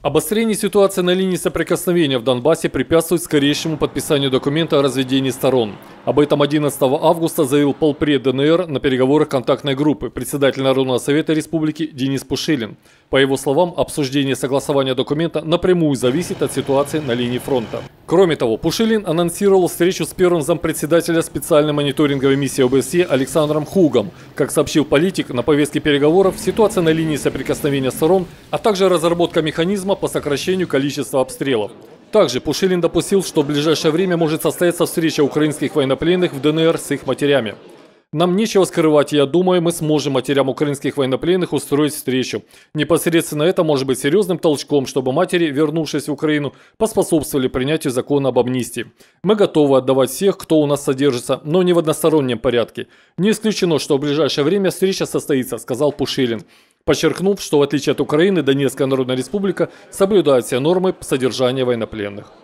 Обострение ситуации на линии соприкосновения в Донбассе препятствует скорейшему подписанию документа о разведении сторон. Об этом 11 августа заявил полпред ДНР на переговорах контактной группы председатель Народного совета республики Денис Пушилин. По его словам, обсуждение и согласование документа напрямую зависит от ситуации на линии фронта. Кроме того, Пушилин анонсировал встречу с первым зампредседателя специальной мониторинговой миссии ОБСЕ Александром Хугом. Как сообщил политик, на повестке переговоров ситуация на линии соприкосновения сторон, а также разработка механизма по сокращению количества обстрелов. Также Пушилин допустил, что в ближайшее время может состояться встреча украинских военнопленных в ДНР с их матерями. Нам нечего скрывать, я думаю, мы сможем матерям украинских военнопленных устроить встречу. Непосредственно это может быть серьезным толчком, чтобы матери, вернувшись в Украину, поспособствовали принятию закона об амнистии. Мы готовы отдавать всех, кто у нас содержится, но не в одностороннем порядке. Не исключено, что в ближайшее время встреча состоится, сказал Пушилин, подчеркнув, что в отличие от Украины, Донецкая Народная Республика соблюдает все нормы содержания военнопленных.